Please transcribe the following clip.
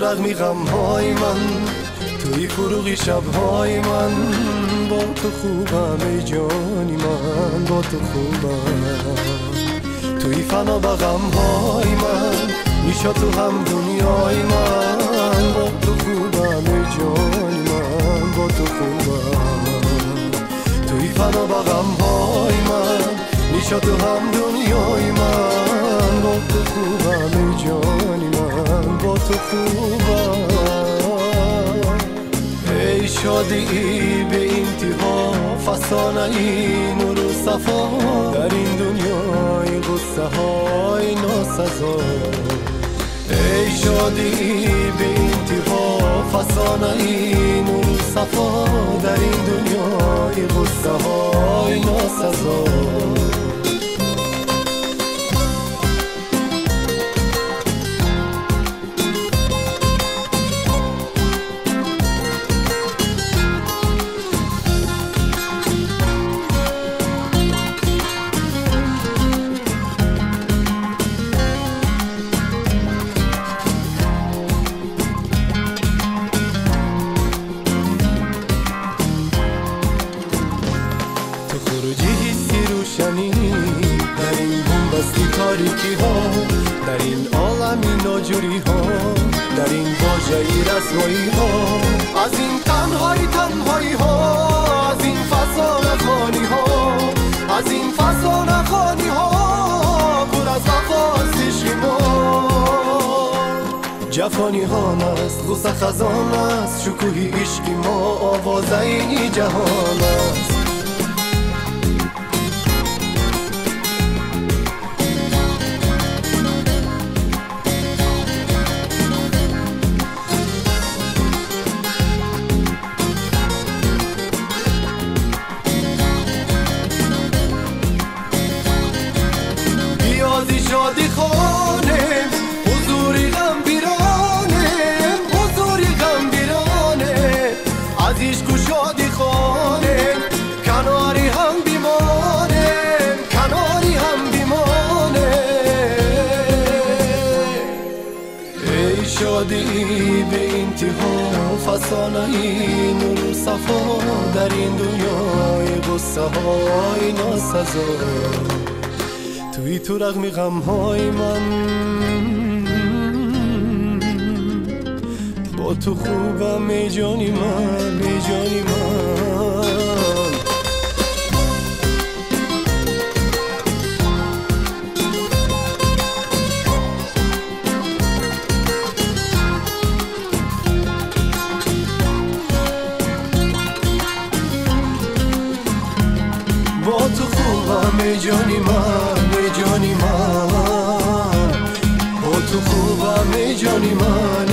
رغم غم‌های من، توی فروغی شب‌های من، با تو خوبم ای جانی من، با تو خوبم. توی فنا با غم‌های من، میشا تو هم دنیای من، با تو خوبم ای جانی من، با تو خوبم. توی فنا با غم‌های من، میشا تو هم دنیای من، با تو خوبم ای جانی من، با تو خوبم. ای شادی به انتها، فسانه این نور و صفا، در این دنیای غصه های ناسزا. ای شادی به انتها، فسانه این نور و صفا، در این دنیای غصه های ناسزا. در این بومبستی تاریکی ها، در این عالمی ناجوری ها، در این واژه‌ای رسوایی ها، از این تنهایی ها، از این فسانه خانی ها، از این فسانه خانی ها، پر از وفاست شما. جفانی ها است، غصه خزان است، شکوهی عشقی ما، آوازه این جهان است. شادی خانه، حضوری غم بیرانه، حضوری غم بیرانه، از عشق و شادی خانه، کناری هم بیمانه، کناری هم بیمانه. ای شادی به انتها، فسانه این نور و صفا، در این دنیای غصه های ناسزا. توی تو رغم غم‌های من، با تو خوبم ای جانی من، ای جانی من. با تو خوبم ای جانی من، ای جانی من، با تو خوبم ای جانی من.